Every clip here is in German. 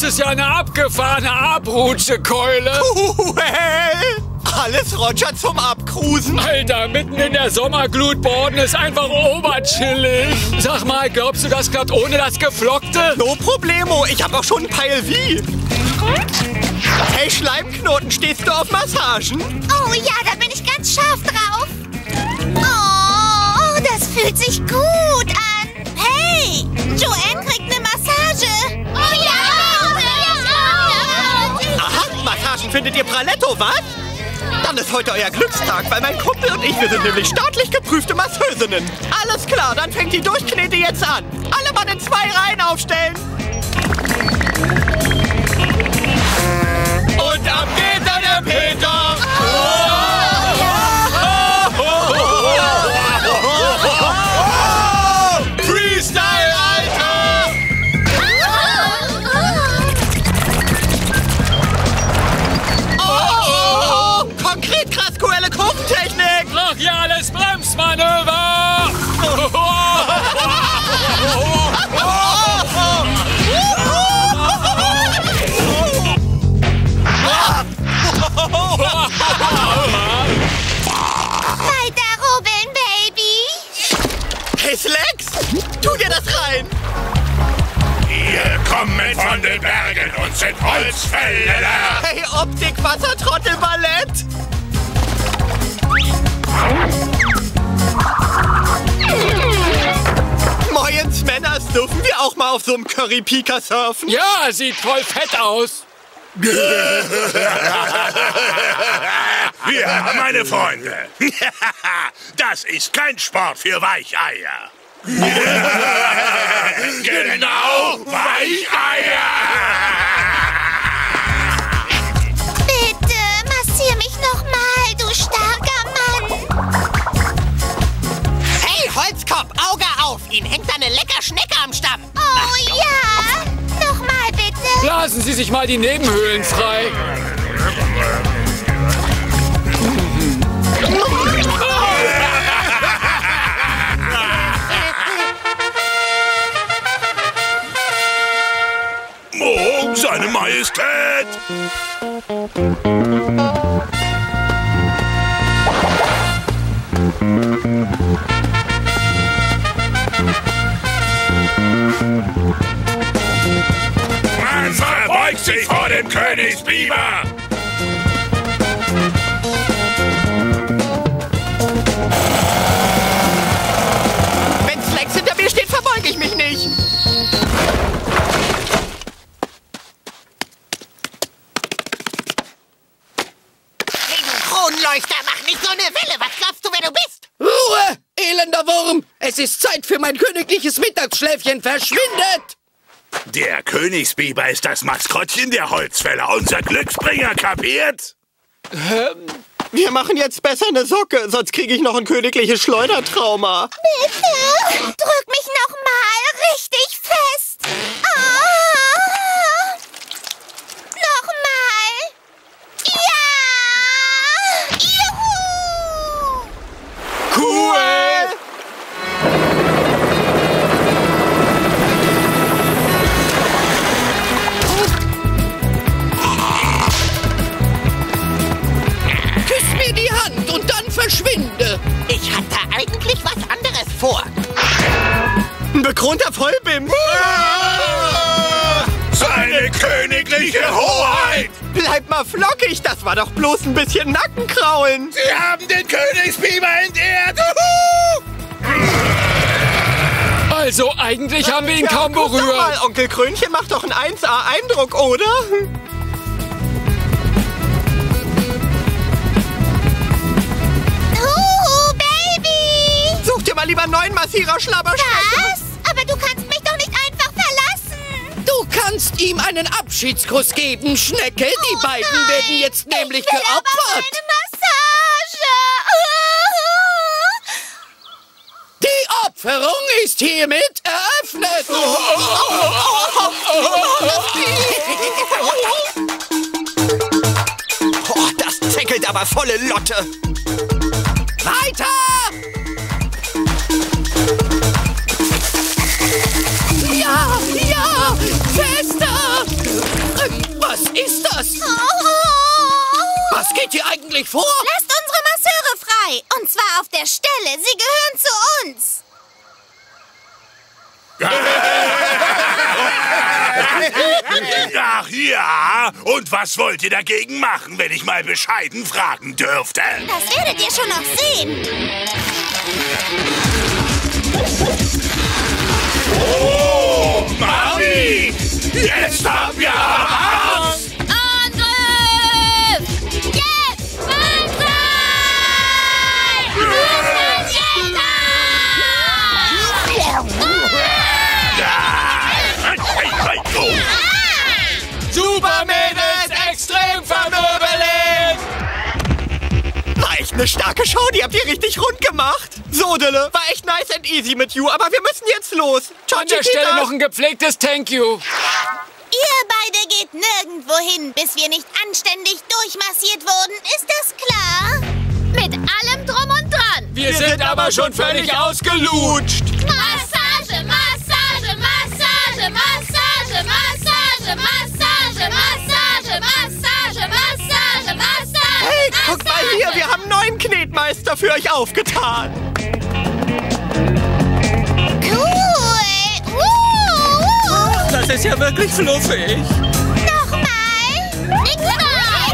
ist ja eine abgefahrene Abrutschekeule. Cool. Alles Roger zum Abcruisen. Alter, mitten in der Sommerglut boarden ist einfach oberchillig. Sag mal, glaubst du, das klappt ohne das Geflockte? No problemo, ich hab auch schon ein Peil wie. Hey Schleimknoten, stehst du auf Massagen? Oh ja, da bin ich ganz scharf drauf. Oh, das fühlt sich gut an. Hey, Joanne kriegt eine Massage. Oh ja! Aha, Massagen findet ihr Praletto, was? Dann ist heute euer Glückstag, weil mein Kumpel und ich, wir sind nämlich staatlich geprüfte Masseusinnen. Alles klar, dann fängt die Durchknete jetzt an. Alle Mann in 2 Reihen aufstellen. Und ab geht dann der Peter. Freestyle, Alter! Konkret krass coole Kurventechnik! Brachiales Bremsmanöver! Weiter rubbeln, Baby. Hey Slex, tu dir das rein! Wir kommen von den Bergen und sind Holzfäller. Hey Optik, Wassertrottel, Ballett! Moins, Männers, dürfen wir auch mal auf so einem Curry-Pika surfen? Ja, sieht voll fett aus. Ja, meine Freunde. Das ist kein Sport für Weicheier. Genau, Weicheier. Bitte, massier mich noch mal, du starker Mann. Hey, Holzkopf, Auge auf! Ihnen hängt eine lecker Schnecke am Stamm. Oh ja, noch mal bitte. Blasen Sie sich mal die Nebenhöhlen frei. Oh, seine Majestät. Man verbeugt sich vor dem Königsbiber. Wenn Slex hinter mir steht, verbeuge ich mich nicht. Hey, du Kronleuchter, mach nicht so eine Welle! Was glaubst du, wer du bist? Ruhe, elender Wurm! Es ist Zeit für mein königliches Mittagsschläfchen. Verschwindet! Der Königsbiber ist das Maskottchen der Holzfäller, unser Glücksbringer, kapiert? Wir machen jetzt besser eine Socke, sonst kriege ich noch ein königliches Schleudertrauma. Bitte, drück mich noch mal richtig fest. Oh. Noch mal. Ja! Juhu! Cool! Küss mir die Hand und dann verschwinde! Ich hatte eigentlich was anderes vor. Ein bekronter Vollbims. Seine königliche Hoheit! Bleib mal flockig, das war doch bloß ein bisschen Nackenkraulen. Sie haben den Königsbiber entehrt! Also, eigentlich haben wir ihn kaum guck doch mal, berührt. Onkel Krönchen macht doch einen 1A-Eindruck, oder? Baby! Such dir mal lieber einen neuen Massierer, Schlabberschneck. Was? Aber du kannst mich doch nicht einfach verlassen. Du kannst ihm einen Abschiedskuss geben, Schnecke. Die beiden werden jetzt nämlich Ich will aber geopfert. eine Massage. Die Opferung ist hiermit eröffnet. Oh, das tickelt aber volle Lotte. Weiter! Ja, ja, fester! geht hier eigentlich vor? Lasst unsere Masseure frei. Und zwar auf der Stelle. Sie gehören zu uns. Ach ja, und was wollt ihr dagegen machen, wenn ich mal bescheiden fragen dürfte? Das werdet ihr schon noch sehen. Oh, Mami! Jetzt haben wir Angst! Angriff! Jetzt! Banzai! Supermädels extrem vermöbelig! War echt eine starke Show, die habt ihr richtig rund gemacht. So, Dille, war echt nice and easy mit you, aber wir müssen jetzt los. Ciao, An der Stelle Chiquita. noch ein gepflegtes Thank you. Ihr beide geht nirgendwo hin, bis wir nicht anständig durchmassiert wurden. Ist das klar? Mit allem Drum und Dran. Wir sind aber schon völlig ausgelutscht. Massage, Massage, Massage, Massage, Massage, Massage, Massage, Massage, Massage, Massage. Hey, guck mal hier, wir haben einen neuen Knetmeister für euch aufgetan. Cool. Das ist ja wirklich fluffig. Nochmal. Ich bin dran.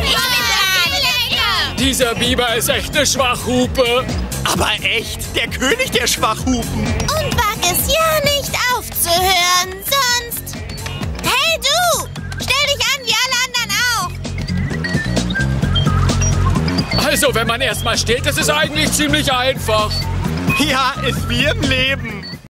Dieser Biber ist echt eine Schwachhupe. Aber echt, der König der Schwachhupen. Und wag es ja nicht aufzuhören, sonst... Hey du! Stell dich an wie alle anderen auch. Also, wenn man erstmal steht, das ist eigentlich ziemlich einfach. Ja, ist wie im Leben.